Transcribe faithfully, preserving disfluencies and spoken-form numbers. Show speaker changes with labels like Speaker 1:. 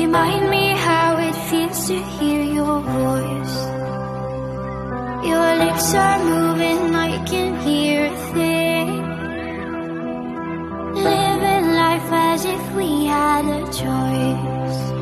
Speaker 1: Remind me how it feels to hear your voice. Your lips are moving, I can hear a thing. Living life as if we had a choice.